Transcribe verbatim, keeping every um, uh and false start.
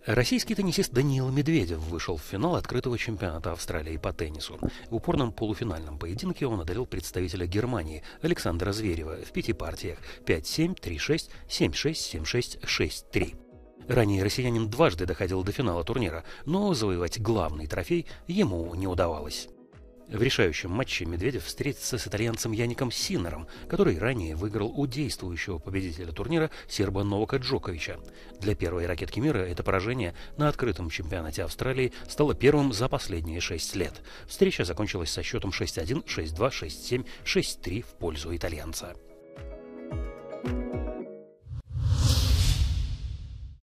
Российский теннисист Даниил Медведев вышел в финал открытого чемпионата Австралии по теннису. В упорном полуфинальном поединке он одолел представителя Германии Александра Зверева в пяти партиях пять-семь, три-шесть, семь-шесть, семь-шесть, шесть-три. Ранее россиянин дважды доходил до финала турнира, но завоевать главный трофей ему не удавалось. В решающем матче Медведев встретится с итальянцем Яником Синнером, который ранее выиграл у действующего победителя турнира серба Новака Джоковича. Для первой ракетки мира это поражение на открытом чемпионате Австралии стало первым за последние шесть лет. Встреча закончилась со счетом шесть-один, шесть-два, шесть-семь, шесть-три в пользу итальянца.